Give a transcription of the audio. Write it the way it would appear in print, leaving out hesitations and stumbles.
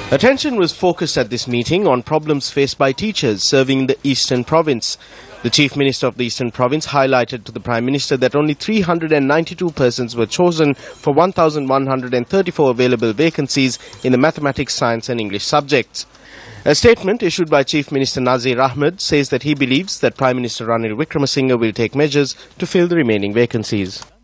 Attention was focused at this meeting on problems faced by teachers serving in the Eastern Province. The Chief Minister of the Eastern Province highlighted to the Prime Minister that only 392 persons were chosen for 1,134 available vacancies in the mathematics, science and English subjects. A statement issued by Chief Minister Nazir Ahmed says that he believes that Prime Minister Ranil Wickremesinghe will take measures to fill the remaining vacancies.